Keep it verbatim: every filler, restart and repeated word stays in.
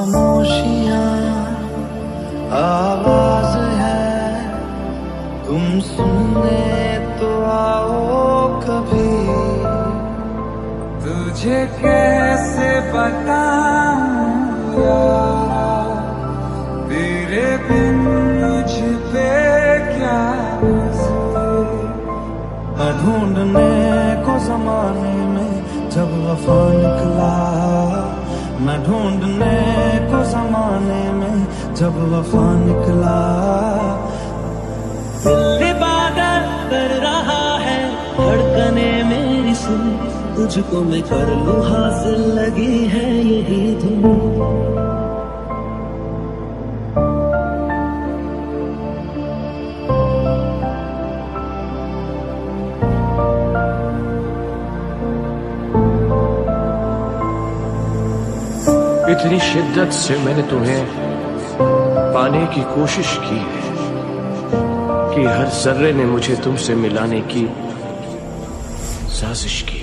खामोशियाँ आवाज है, तुम सुनने तो आओ कभी। तुझे कैसे बताऊं यार, तेरे बिन मुझ पे क्या गुज़रे। ढूंढने को जमाने में जब वफा निकला, मैं ढूंढने को जमाने में जब वफा निकला। दिल इबादत कर रहा है, धड़कने मेरी सुन, तुझको मैं कर लूं हासिल, लगी है यही धुन। इतनी शिद्दत से मैंने तुम्हें पाने की कोशिश की है कि हर जर्रे ने मुझे तुमसे मिलाने की साजिश की।